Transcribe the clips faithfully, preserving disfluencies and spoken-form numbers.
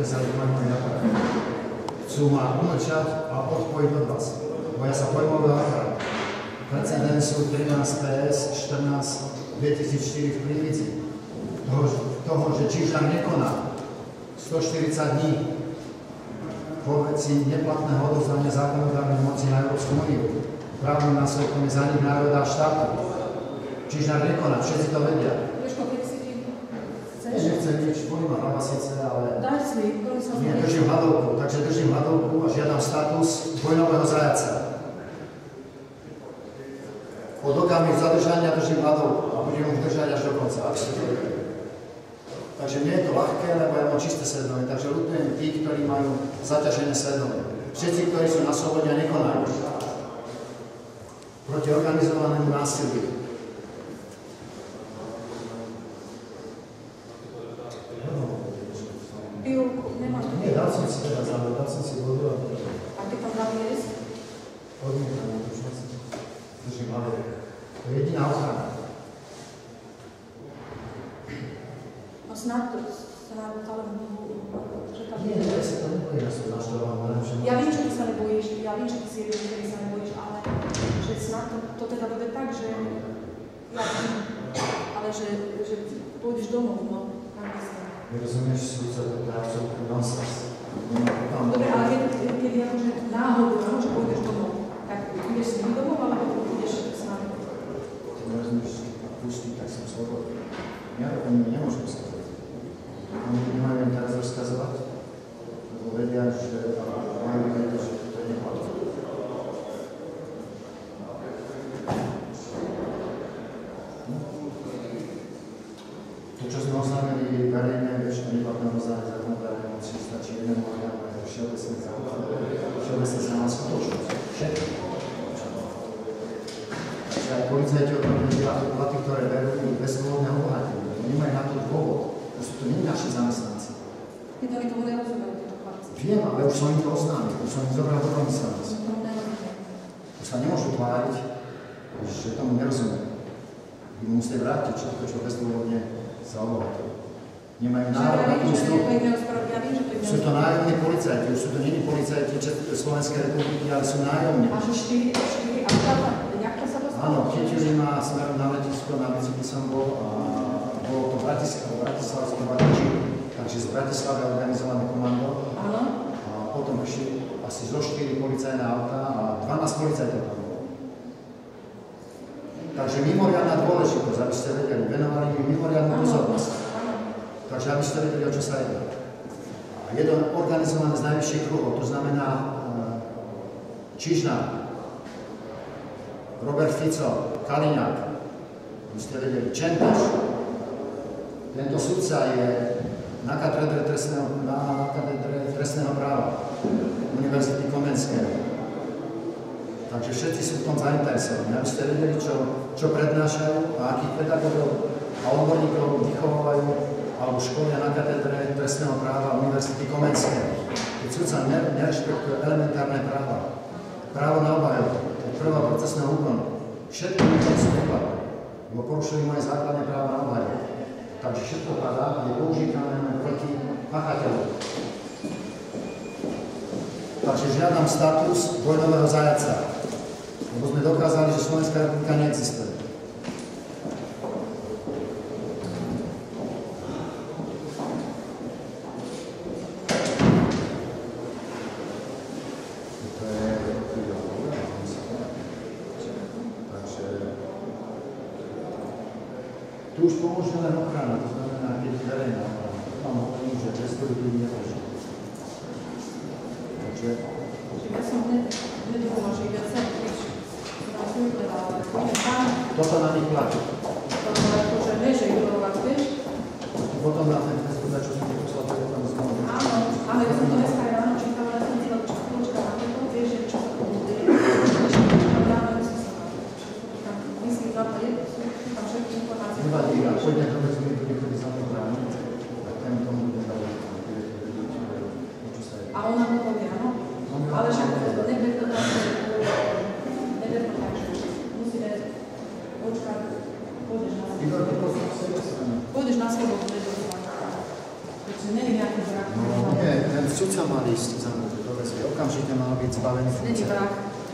podpísali pojmový aparát. Chcú ma umlčať a odpojiť od vás. Boja sa pojmového aparátu. Precedensu trinásť P S štrnásť dvetisícštyri v Prievidzi. Toho, toho, že Čižnár nekoná stoštyridsať dní po veci neplatného odovzdania zákonodárnej moci na Európsku úniu. Právnym následkom je zanik národa a štátu. Čižnár nekoná, všetci to vedia. Nechcem nič, boli ma na Vasice, ale... Daj si, ktorý sa... Nie, držím hladovku, takže držím hladovku a žiadam status vojnového zajaca. Od okamihu zadržania držím hladovku a budem už držať až do konca. Takže nie je to ľahké, lebo ja mám čisté svedomie, takže ľutujem tých, ktorí majú zaťažené svedomie. Všetci, ktorí sú na slobode a nekonajú proti organizovanému násiliu. Nie, dal som si teda zároveň, dal som si vodu a... A ty tam dal jesť? Odmietam, už som si držím hlavou. To je jediná ochrana. No snad to, snad to ale... Nie, nie, ja sa to nebojím, ja som naštovaný. Ja viem, že ty sa nebojíš, ja viem, že ty si jeden, ktorý sa nebojíš, ale že snad to, to teda bude tak, že... Ja viem, ale že, že pôjdeš domov, no, tak by sa... Nerozumieš, súca, to je absolútne nonsens. Dobre, ale keď je akože náhodou, že pôjdeš domov, tak ideš s nimi domov, alebo ideš s nami? Ty nerozumieš, pustiť, tak som slobodný. Ja oni nemôžem skazať. Oni nemajú im teraz rozkazovať, lebo vedia, že majú vedieť, že to je neplatné. To, čo sme oznámili verejne, vieš, to neplatné oznámenie zákonodárnej moci, stačí jeden orgán, ale všeobecne všeobecne sa má skutočnosť. Všetko. Takže aj policajti o tom vedia, platy, ktoré berú bez dôvodného obohatenia. Nemajú na to dôvod. Proste to nie je naši zamestnanci. Ty to mi tomu nerozumejú, tieto chlapci. Viem, ale už som im to oznámil, už som im zobral do domyselnosti. Už sa nemôžu tváriť, že tomu nerozumejú. Vy musíte vrátiť všetko, čo bezdôvodne sa obohatilo. Nemajú nárok na tú službu. Sú to nájomní policajti, už sú to nie policajti Slovenskej republiky, ale sú nájomní. A že štyri, štyri, a jak to sa dostalo? Áno, Kytili má smerom na letisko, na bicykli som bol a bolo to bratislavské vadiči, takže z Bratislavy organizované komando. Áno. A potom prišli asi zo štyri policajné auta a dvanásť policajtov tam bolo. Takže mimoriadna dôležitosť, aby ste vedeli, venovali mi mimoriadnu pozornosť. Takže aby ste vedeli, o čo sa jedná. A je to organizované z najvyšších kruhov, to znamená Čižnár, Robert Fico, Kaliňák, aby ste vedeli, Čentaš. Tento sudca je na katedre trestného, na katedre trestného práva Univerzity Komenského. Takže všetci sú v tom zainteresovaní, aby ste vedeli, čo, čo prednášajú a akých pedagógov a odborníkov vychovávajú alebo školia na katedre trestného práva Univerzity Komenského. Keď sudca nerešpektuje elementárne práva, právo na obhajobu, prvá procesného úkonu, všetky úkony sú neplatné, lebo porušujú moje základné práva na obhajobu. Takže všetko padá, je použiteľné proti pachateľom. Takže žiadam status vojnového zajaca, lebo sme dokázali, že Slovenská republika neexistuje. Tu už pomôže len ochrana, to znamená, keď je verejná ochrana. Tam hovorím, že bez toho ľudí nepôjde. Takže... Ja som nedovolila, že iba sa tiež rozumela, ale chodím tam. Toto na nich platí. Toto je to, že ne, že ignorovať, vieš? Potom na ten Facebook, čo som ti poslal, to je tam znovu. Áno, áno, ja som to dneska aj ráno čítala, ale som cíla, čo počka na to, vieš, že čo sa to bude. Ráno som sa tam myslím, že to je, sú tam všetky informácie. Nevadí, a pôjde to bez mi, bude chodí sa to brániť, tak ten tomu bude dávať. A ona to povie, áno? Ale však neber to tak, že neber to tak, že musíme počkať, pôjdeš na slobodu. Pôjdeš na slobodu, neber to tak. Takže neviem, jak nejaký vrah. No nie, ten sudca mal ísť za mnou do väzby. Okamžite mal byť zbavený Není funkcie. vrah.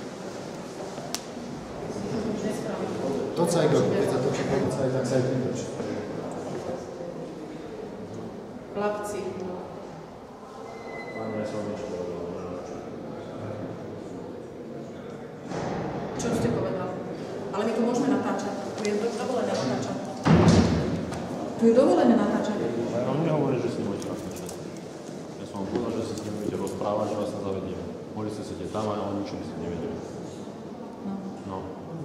To sa aj kto, keď sa točí policaj, tak sa aj tým točí. Chlapci. Čo ste povedal? Ale my to môžeme natáčať. Tu je to dovolené natáčať. Tu je dovolené natáčať. Ale on nehovorí, že s ním budete natáčať. Ja som vám povedal, že sa s ním budete rozprávať, že vás sa zavediem. Mohli ste sedieť tam a on ničo by ste nevedeli. No. No.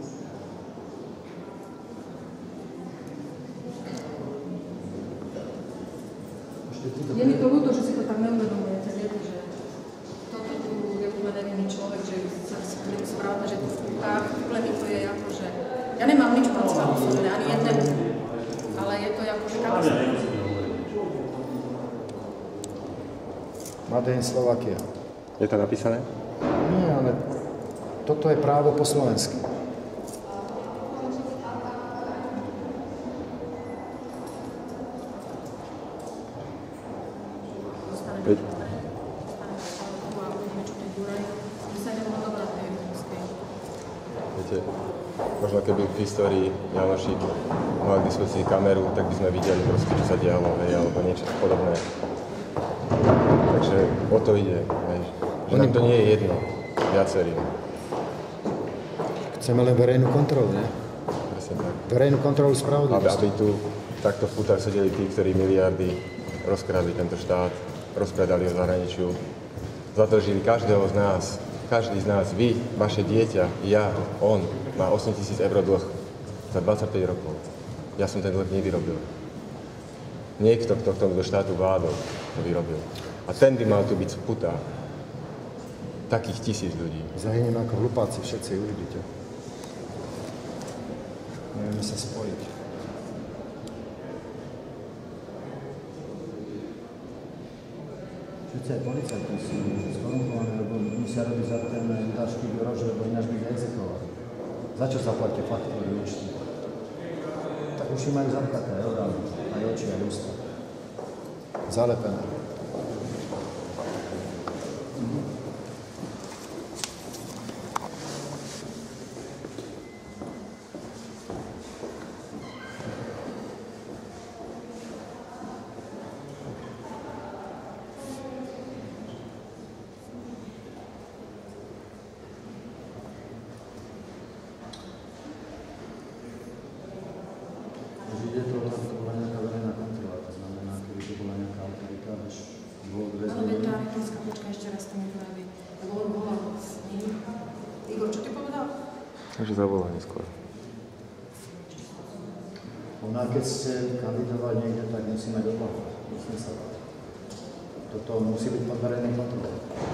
Je mi to ľúto, že si to tak neuvedomujete. Viete, že toto tu je uvedený človek, že sa správne, že tá plemy to je ako, že... Ja nemám nič proti vám osobne, ani jednému. Ale je to ako, že katastrofa. Madeň Slovakia. Je to napísané? Nie, ale toto je právo po slovensky. Veď. Viete, možno keby v histórii Janošík mal k dispozícii kameru, tak by sme videli proste, čo sa dialo, hej, alebo niečo podobné. Takže o to ide, hej. Že nám to nie je jedno, viacerým. Chceme len verejnú kontrolu, ne? Presne tak. Verejnú kontrolu Aby, spravodlivosti. aby tu takto v putách sedeli tí, ktorí miliardy rozkradli tento štát, rozpredali ho zahraničiu, zadržili každého z nás, každý z nás, vy, vaše dieťa, ja, on, má osem tisíc eur dlh za dvadsaťpäť rokov. Ja som ten dlh nevyrobil. Niekto, kto k tomu do štátu vládol, to vyrobil. A ten by mal tu byť v putách. Takých tisíc ľudí. Zahyneme ako hlupáci, všetci uvidíte. Nevieme sa spojiť. Všetci aj policajti sú skorumpovaní, lebo musia robiť za ten dášky výrož, lebo ináč by ich exekovali. Za čo zaplatíte faktúry účty? Tak už im majú zamkaté, aj orgány, aj oči, aj ústa. Zalepené. Ide to, to bola nejaká verejná kontrola, to znamená, keby to bola nejaká autorita, až dôvod Áno, väzby. veď tá Ritorská, počkaj, ešte raz to mi praví. Lebo on volal s ním. Igor, čo ti povedal? Takže zavolá neskôr. Ona, keď ste kandidovali niekde, tak musí mať odvahu. Musím sa dať. Toto musí byť pod verejným kontrolou.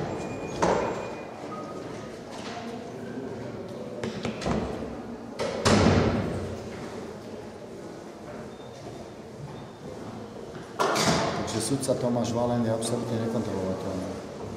Takže sudca Tomáš Valen je absolútne nekontrolovateľný.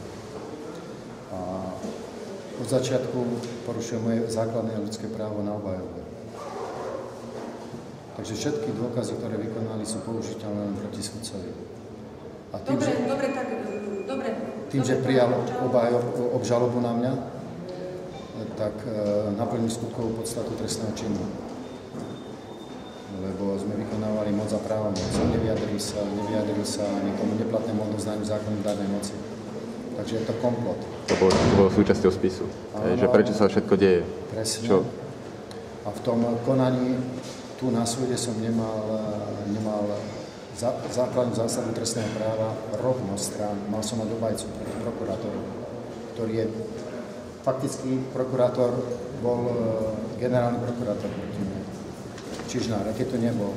A od začiatku porušuje moje základné ľudské právo na obhajobu. Takže všetky dôkazy, ktoré vykonali, sú použiteľné len proti sudcovi. A tým, Dobre, že, dobre, tak, dobre. tým, dobre, že prijal dobre, čau. obhajob, obžalobu na mňa, tak e, naplnil skutkovú podstatu trestného činu. Lebo sme vykonávali moc a právomoc. Nevyjadrili sa, nevyjadrili sa nikomu neplatnému odovzdaniu zákonodárnej moci. Takže je to komplot. To bolo, to bolo súčasťou spisu. Hej, že prečo sa všetko deje. Presne. Čo? A v tom konaní tu na súde som nemal, nemal za, základnú zásadu trestného práva rovnosť strán. Mal som mať obhajcu proti prokurátoru, ktorý je fakticky prokurátor, bol uh, generálny prokurátor proti mne. Čižnár, a keď to nebol.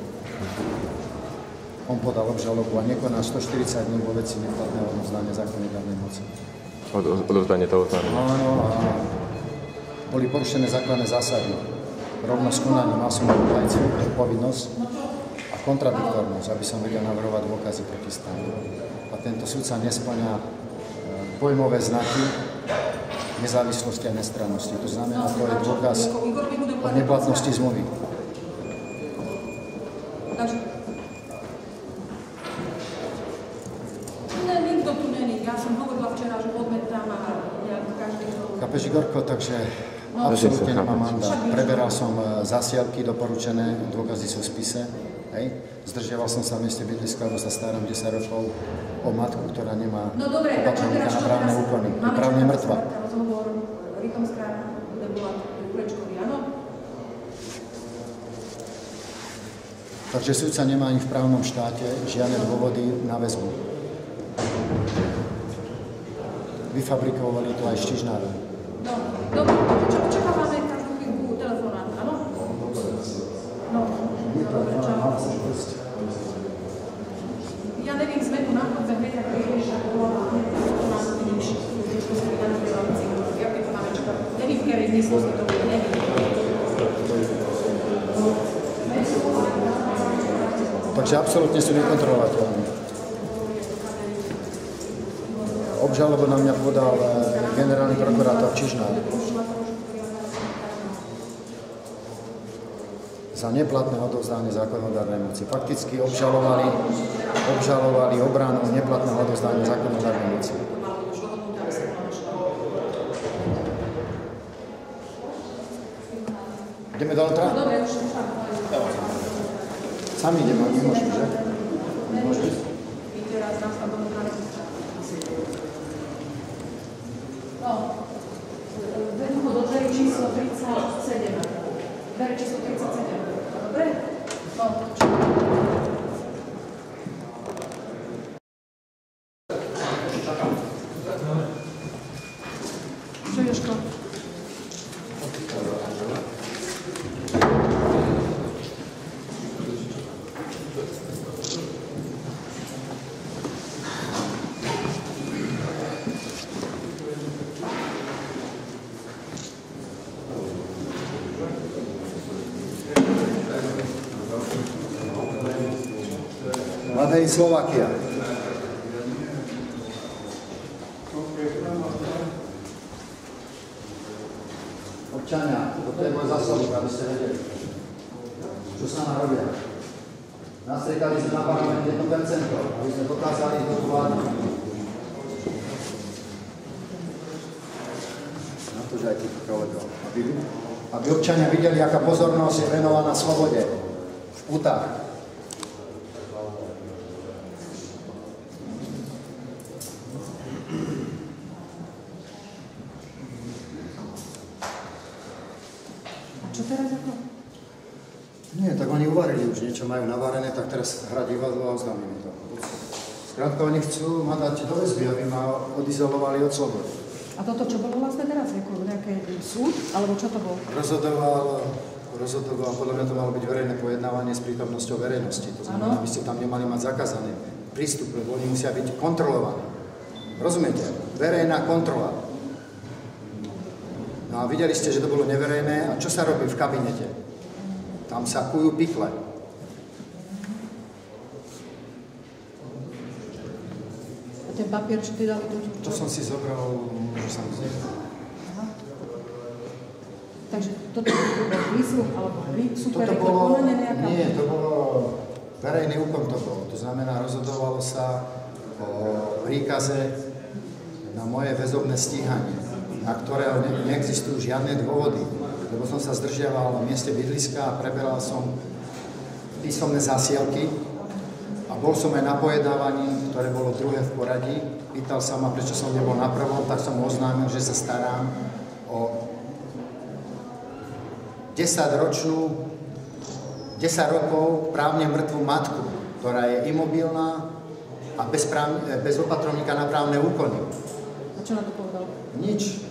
On podal obžalobu a nekoná stoštyridsať dní vo veci neplatného odovzdania zákonodárnej moci. Od, odovzdanie toho znamená. Áno, a boli porušené základné zásady. Rovnosť konaní, mal som obhajcu, povinnosť a kontradiktornosť, aby som vedel navrhovať dôkazy proti strane. A tento sudca nespĺňa pojmové znaky nezávislosti a nestrannosti. To znamená, to je dôkaz o neplatnosti zmluvy. Takže... tu není. Ja som hovorila včera, že poďme tam a nejak každý to... Chápeš, Igorko, takže absolútne nemám mandát. Preberal som zasielky doporučené, dôkazy sú v spise. Hej. Zdržiaval som sa v mieste bydliska, lebo sa starám desať rokov o matku, ktorá nemá no dobre, opatrníka na právne úkony. Je právne mŕtva. Rozhovor Rytomská, kde bola Jurečkovi, áno? Takže sudca nemá ani v právnom štáte žiadne dôvody na väzbu. Vyfabrikovali to aj Štižnári. No, dobre, čo očakávame každú chvíľku telefonát, áno? No, dobre, čo? Ja neviem, sme tu na chodbe, hneď ak vieš, ako bola, to nás vidíš, že to sme na zbieravci, jak to máme čakať. Nevím, v ktorej miestnosti to bude, neviem. Takže absolútne sú nekontrolovateľní. Obžalobu na mňa podal generálny prokurátor Čižnár za neplatné odovzdanie zákonodárnej moci. Fakticky obžalovali, obžalovali obranu neplatného odovzdania zákonodárnej moci. Ideme do otra? Dobre, už Sami ideme, nemôžu, že? Nemôžu. My teraz nás tam budú na No, vedú ho do dverí číslo tridsaťsedem. Dverí číslo tridsaťsedem. Dobre? No, čo? Čo, Jožko? Mladej Slovakia. Občania, toto je môj zásobník, aby ste vedeli, čo sa nám robia. Nastriekali sme na parlament jedno percento, aby sme dokázali toto vládnuť. Na to, že aj týchto kolegov. Aby, aby občania videli, aká pozornosť je venovaná slobode v putách. Čo teraz ako? Nie, tak oni uvarili už niečo, majú navarené, tak teraz hrať divadlo a oznámili to. Skrátka, oni chcú ma dať do väzby, aby ma odizolovali od slobody. A toto čo bolo vlastne teraz? Nejaký súd? Alebo čo to bolo? Rozhodoval, rozhodoval, podľa mňa to malo byť verejné pojednávanie s prítomnosťou verejnosti. To znamená, aby ste tam nemali mať zakázaný prístup, lebo oni musia byť kontrolovaní. Rozumiete? Verejná kontrola. No a videli ste, že to bolo neverejné. A čo sa robí v kabinete? Tam sa kujú pikle. A ten papier, čo ty dali tu? To som si zobral, môžu sa mi znieť. Takže toto bol výsluh, alebo super Toto bolo, konanie nejaká? nie, to bolo verejný úkon to bolo. To znamená, rozhodovalo sa o príkaze na moje väzobné stíhanie, na ktorého ne, neexistujú žiadne dôvody, lebo som sa zdržiaval v mieste bydliska a preberal som písomné zásielky a bol som aj na pojednávaní, ktoré bolo druhé v poradí. Pýtal sa ma, prečo som nebol na prvom, tak som mu oznámil, že sa starám o desaťročnú, desať rokov právne mŕtvú matku, ktorá je imobilná a bez, práv, bez opatrovníka na právne úkony. A čo na to povedal? Nič.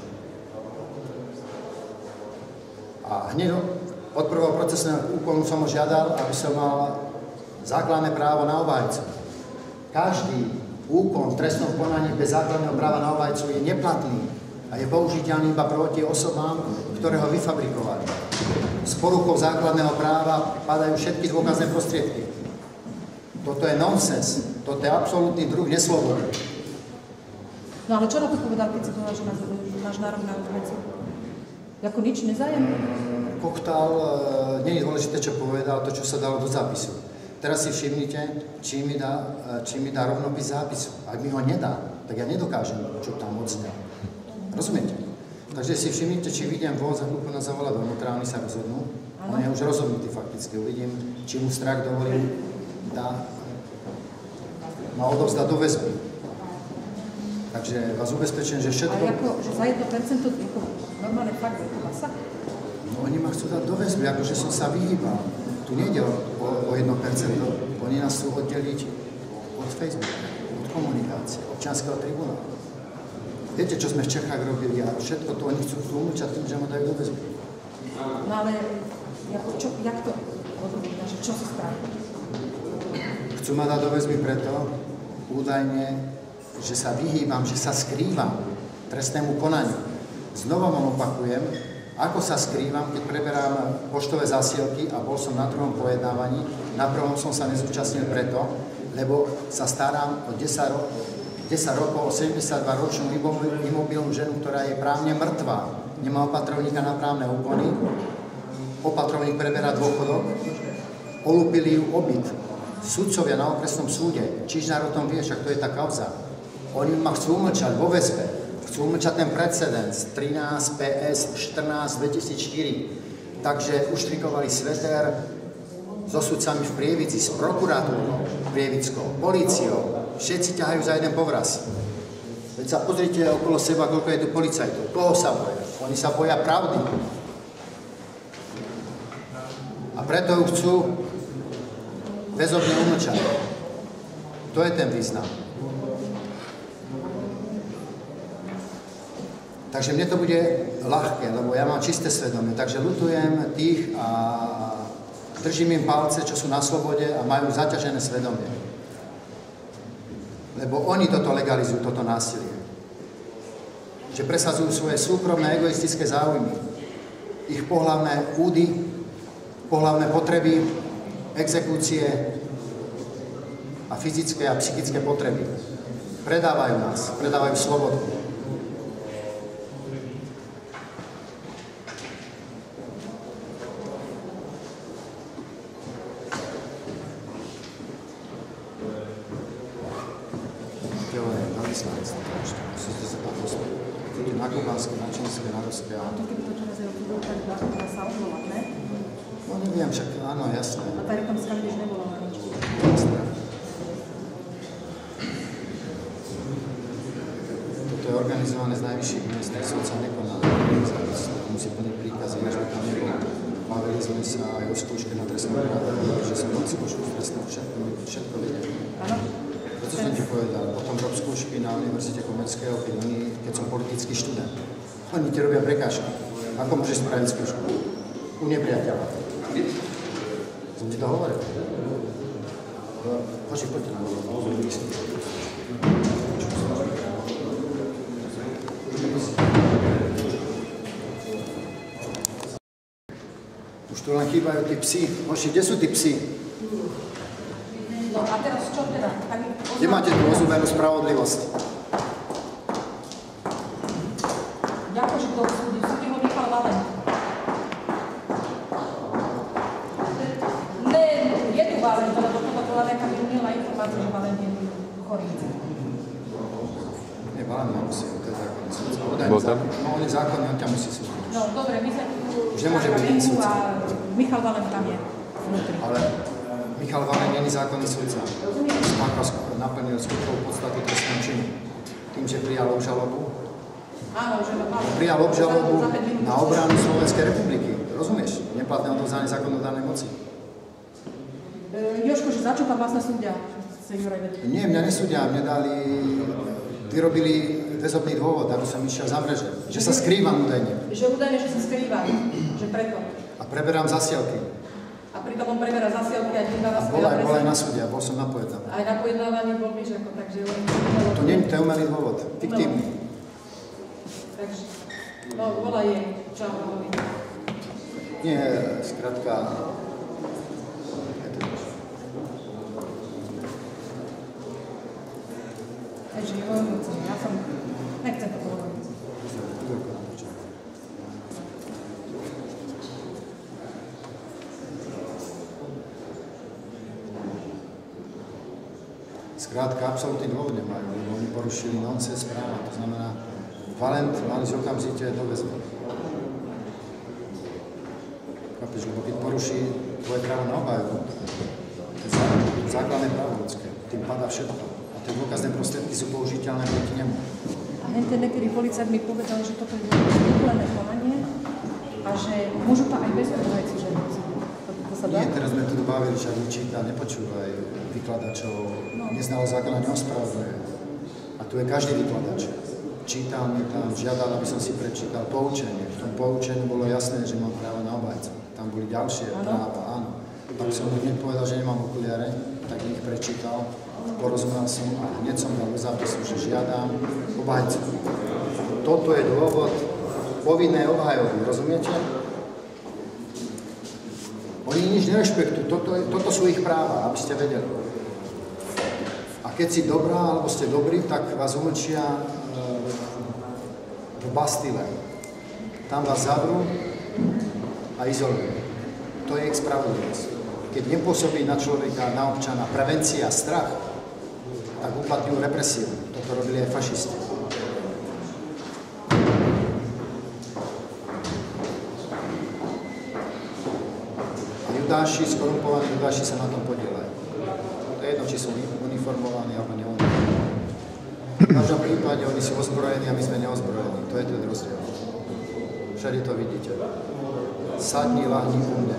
A hneď od prvého procesného úkonu som ho žiadal, aby som mal základné právo na obhajcu. Každý úkon v trestnom konaní bez základného práva na obhajcu je neplatný a je použiteľný iba proti osobám, ktoré ho vyfabrikovali. S poruchou základného práva padajú všetky dôkazné prostriedky. Toto je nonsens. Toto je absolútny druh neslobody. No ale čo na to povedal, keď si povedal, že máš nárok na obhajcu? Jako nič nezájem? Kochtál, nie je dôležité, čo povedal, to, čo sa dalo do zápisu. Teraz si všimnite, či mi dá, či mi dá rovnopis zápisu. Ak mi ho nedá, tak ja nedokážem, čo tam odznel. Rozumiete? Takže si všimnite, či vidím voz a hlupo nás zavolať dovnútra, oni sa rozhodnú. On je už rozhodnutý fakticky. Uvidím, či mu strach dovolí, dá, ma odovzdá do väzby. Takže vás ubezpečujem, že všetko... Ale ako, že za jedno percento normálne fakt je to masa? No oni ma chcú dať do väzby, akože som sa vyhýbal. Tu nejde o, o, o jedno percento. Oni nás chcú oddeliť od Facebooku, od komunikácie, občianskeho tribunálu. Viete, čo sme v Čechách robili a všetko to oni chcú tlmočať tým, že ma dajú do väzby. No ale ako, čo, jak to odvodíte, že čo sa spraví? Chcú ma dať do väzby preto, údajne, že sa vyhýbam, že sa skrývam trestnému konaniu. Znova vám opakujem, ako sa skrývam, keď preberám poštové zásielky a bol som na druhom pojednávaní. Na prvom som sa nezúčastnil preto, lebo sa starám o desať, ro- desať rokov, o sedemdesiatdvaročnú imobilnú ženu, ktorá je právne mŕtvá. Nemá opatrovníka na právne úkony. Opatrovník preberá dôchodok. Olúpili ju obyt. Sudcovia na okresnom súde, Čižnár o tom vie, však to je tá kauza. Oni ma chcú umlčať vo väzbe. Chcú umlčať ten precedens trinásť P S štrnásť dvetisícštyri. Takže uštrikovali sveter so sudcami v Prievidzi, s prokuratúrou prievickou, políciou. Všetci ťahajú za jeden povraz. Veď sa pozrite okolo seba, koľko je tu policajtov. Koho sa boja? Oni sa boja pravdy. A preto ju chcú väzobne umlčať. To je ten význam. Takže mne to bude ľahké, lebo ja mám čisté svedomie. Takže ľutujem tých a držím im palce, čo sú na slobode a majú zaťažené svedomie. Lebo oni toto legalizujú, toto násilie. Že presadzujú svoje súkromné, egoistické záujmy. Ich pohlavné údy, pohlavné potreby, exekúcie a fyzické a psychické potreby. Predávajú nás, predávajú slobodu. Musíte sa tam poslať. Chodí na kubánske, na čínske, na ruské. A to keby to čo raz je obchodol, tak dá sa odvolať, ne? No neviem, však áno, jasné. A tá rekomská vidíš nebola na nič. Jasné. Toto je organizované z najvyšších miest, tak sudca nekoná. Musí plniť príkazy, než by tam nebolo. Bavili sme sa aj o skúške na trestnom práve, že som mal skúšku trestnú, všetko, všetko videl. Áno. To som ti povedal, potom rob skúšky na Univerzite Komenského, keď, oni, keď som politický študent. Oni ti robia prekážky. Ako môžeš spraviť skúšku? U nepriateľa. Som ti to hovoril. Poďte, poďte na hovoril. Už tu len chýbajú tí psi. Moši, kde sú tí psi? No a teraz čo teda? Kde máte tú ozúbenú spravodlivosť? Ďakujem, že to súdi. Súdi ho Michal Valent. Ne, je tu Valent, lebo toto bola nejaká milá informácia, že Valent je chorý. Nie, Valent ma musí, to je zákonný súdca. Bol tam? No, on je zákonný, on ťa musí súdiť. No, dobre, my sa tu... Už nemôže byť iný súdca. A Michal Valent tam je vnútri. Ale Michal Valent nie je zákonný súdca. Spáchal, naplnil skutkovú podstatu trestného činu. Tým, že prijal obžalobu. Áno, že mal. Prijal obžalobu na obranu Slovenskej republiky. Rozumieš? Neplatné odovzdanie zákonodárnej moci. E, Jožko, že za čo tam vlastne súdia? Nie, mňa nesúdia. Mne dali... Vyrobili väzobný dôvod, aby som išiel za mreže. Že sa skrývam údajne. Že údajne, že sa skrývam. Že preto. A preberám zasielky. A pritom on preberá zasielky a díva na svoje Bol aj, bol aj adresy. na súde, bol som na pojednávaní. Aj na pojednávaní bol Mižako, takže... To nie je umelý dôvod, fiktívny. Takže, no, volaj jej, čo vám hovorí. Nie, skrátka... Takže je vojúci, ja som... Nechcem to povedať. Skrátka, absolútny dôvod nemajú, lebo oni porušili nonsens práva. To znamená, Valent mali z okamžite do väzby. Chápeš, lebo keď poruší tvoje právo na obhajobu, to je základné právo ľudské, tým padá všetko. A tie dôkazné prostriedky sú použiteľné proti nemu. A ten niekedy policajt mi povedal, že toto je vyvolené konanie a že môžu to aj bez obhajcu žiadať. Nie, teraz sme tu bavili, že učíta, nepočúvaj vykladačov, no. Neznalo zákona, neospravedlňuje. A tu je každý vykladač. Čítal mi tam, žiadal, aby som si prečítal poučenie. V tom poučení bolo jasné, že mám právo na obhajcu. Tam boli ďalšie ano. práva, áno. Ak som hneď povedal, že nemám okuliare, tak ich prečítal, porozumel som a hneď som dal do zápisu, že žiadam obhajcu. Toto je dôvod povinnej obhajoby, rozumiete? Oni nič nerešpektujú, toto, toto sú ich práva, aby ste vedeli. A keď si dobrá, alebo ste dobrí, tak vás umlčia e, v Bastile. Tam vás zavrú a izolujú. To je ich spravodlivosť. Keď nepôsobí na človeka, na občana prevencia, strach, tak uplatňujú represiu. Toto robili aj fašisti. Judáši, skorumpovaní judáši sa na tom podielajú. To je jedno, či sú uniformovaní alebo neuniformovaní. V každom prípade oni sú ozbrojení a my sme neozbrojení. To je ten rozdiel. Všade to vidíte. Sadni, lahni u mne.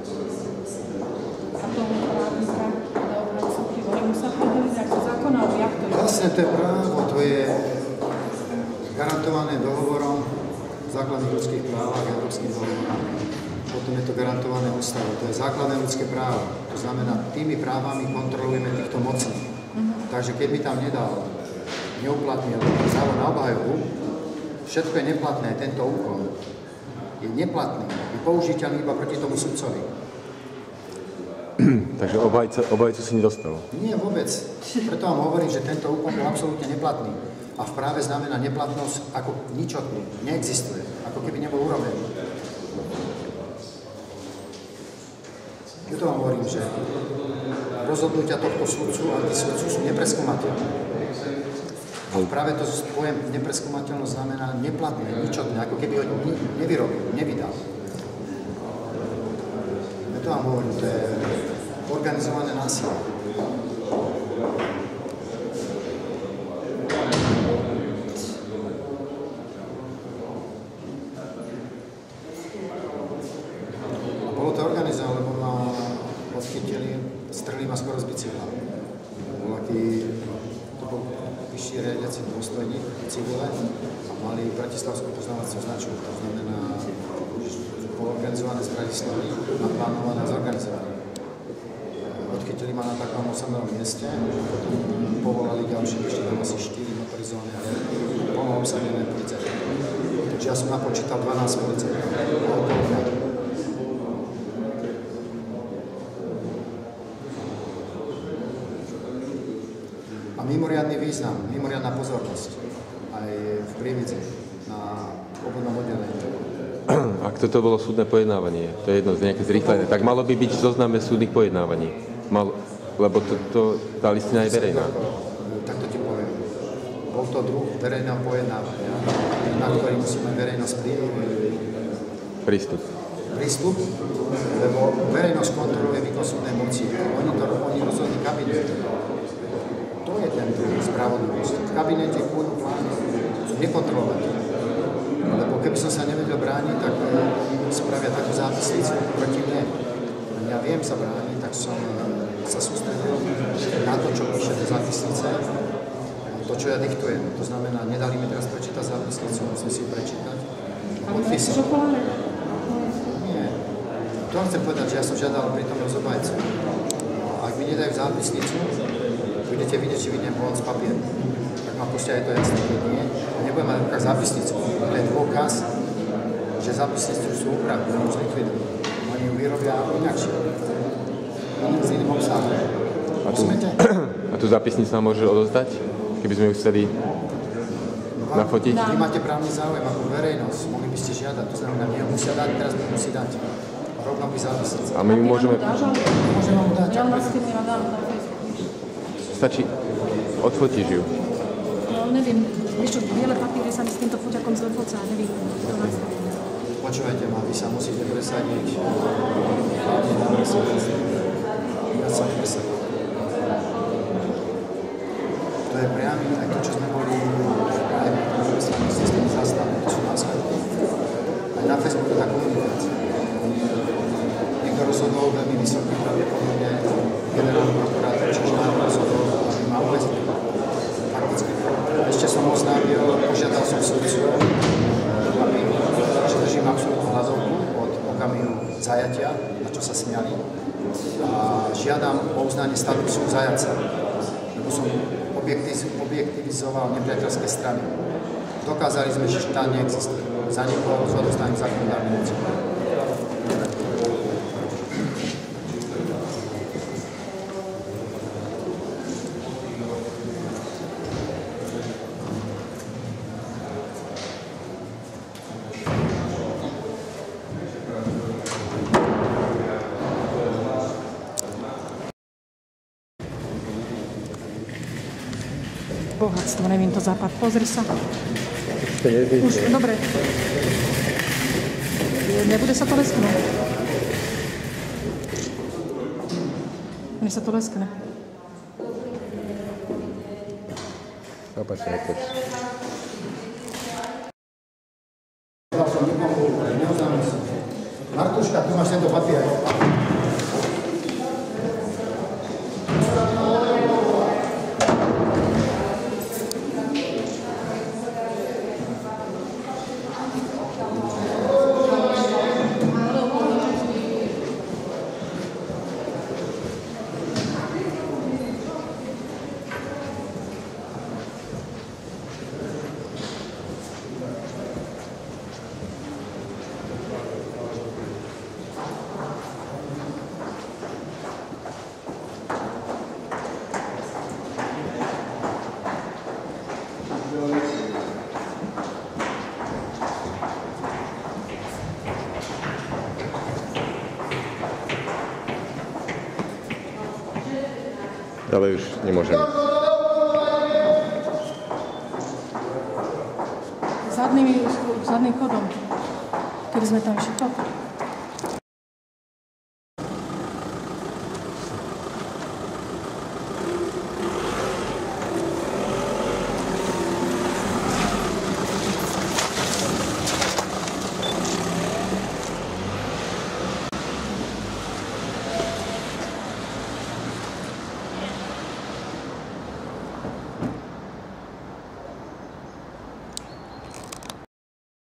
A tomu právnika na obhajcu oni musia podeliť ako zákon, alebo jak to je? Vlastne to je právo, to je garantované dohovorom základných ľudských právach a európskych dohovorov. Potom je to garantované ústavou. To je základné ľudské právo. To znamená, tými právami kontrolujeme týchto mocných. Uh-huh. Takže keď by tam nedal, neuplatnil právo na obhajobu, všetko je neplatné, tento úkon je neplatný, je použiteľný iba proti tomu sudcovi. Takže obhajca, obhajcu si nedostal? Nie, vôbec. Preto vám hovorím, že tento úkon bol absolútne neplatný. A v práve znamená neplatnosť ako ničotný. Neexistuje. Ako keby nebol urobený. Preto vám hovorím, že rozhodnutia tohto sudcu a antisudcu sú nepreskúmateľné. A práve to pojem nepreskúmateľnosť znamená neplatné, ničotné, ako keby ho nevyrobil, nevydal. Preto vám hovorím, to je organizované násilie. A bolo to organizované, lebo ma odchytili, strelili ma skoro z bicykla. Bol aký, to bol vyšší riadiaci dôstojník v civile a mali bratislavskú poznávaciu značku. To znamená, že bolo organizované z Bratislavy, naplánované a zorganizované. Odchytili ma na takom osamnom mieste, potom povolali ďalšie, ešte tam asi štyri motorizované a plno obsadené policajty. Takže ja som napočítal dvanásť policajtov. A mimoriadny význam, mimoriadna pozornosť aj v Prievidzi na obvodnom oddelení. Ak toto bolo súdne pojednávanie, to je jedno, z nejaké zrýchlené, tak malo by byť v zozname súdnych pojednávaní. Mal, lebo to, to, tá listina je verejná. Tak to ti poviem. Bol to druh verejného pojednávania, na ktorý musíme verejnosť prístup. Prístup, lebo verejnosť kontroluje výkon súdnej moci. Oni to oni rozhodli kabinet. To je ten druh spravodlivosť. V kabinete kúru plány sú nekontrolovateľné. Lebo keby som sa nevedel brániť, tak spravia takú zápisnicu proti mne. Ja viem sa brániť, tak som sa sústredil na to, čo píše do zápisnice, to, čo ja diktujem. To znamená, nedali mi teraz prečítať zápisnicu, musím si prečítať. Podpísať. Nie. To vám chcem povedať, že ja som žiadal prítomnosť obhajcu. Ak mi nedajú zápisnicu, budete vidieť, či vidím pomoc papier. Tak ma púšťa aj to jasné, keď nie. A nebudem mať rukách zápisnicu. To je dôkaz, že zápisnicu sú upravy, oni už likvidujú. Oni ju vyrobia inakšie. S iným obsahom. A tú, a tú zápisnicu nám môže odozdať, keby sme ju chceli Vám, nafotiť? Vy máte právny záujem ako verejnosť, mohli by ste žiadať, to znamená, my ho musia dať, teraz by musí dať. Rovno by zápisnicu. A my ju môžeme... Môžeme vám dať. Ja vás keď nemám dám na Facebook. stačí, odfotíš ju. No neviem, vieš čo, biele papíry sa mi s týmto foťakom zle focá, neviem, to nastaviť. Počúvajte ma, vy sa musíte presadiť. Hlavne na mesiac. Ja sa presadiť. To je priamy, aj to, čo sme boli aj na strane systému zastavili, čo nás aj na Facebooku tá komunikácia. Niekto rozhodol veľmi vysoký, pravdepodobne generálny prokurátor Češnár rozhodol, aby ma uväznil. Fakticky. Ešte som oznámil, požiadal som sudcu, aby, že držím absolútnu hľadovku od okamihu zajatia, na čo sa smiali. A žiadam o uznanie statusu zajaca, lebo som objektivizoval nepriateľské strany. Dokázali sme, že štát neexistuje. Zanikol s odostaním zákonodárnej moci. Bohatstvo, neviem to západ. Pozri sa. To je Už, dobre. Nebude sa to lesknúť. Mne sa to leskne. Opačne, nepoč. Ja som nikomu neoznámil som. Martuška, tu máš tento papier. Ale už nemôžem. Zadným, zadným chodom, kedy sme tam išli.